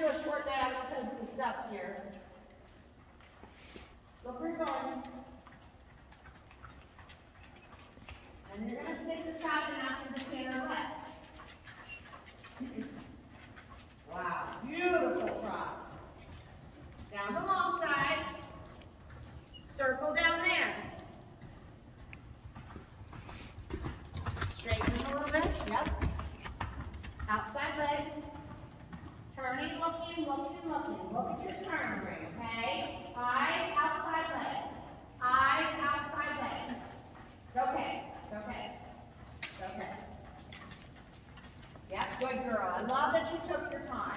do a short dance because of the stuff here. Look where you're going. And you're going to stick the trot in after the pirouette. Wow, beautiful trot. Down the long side. Circle down there. Straighten a little bit. Yep. Outside leg. Turning, looking, looking, looking. Look at your turn ring, okay? Eyes, outside leg. Eyes, outside leg. Okay, okay, okay. Yep, good girl. I love that you took your time.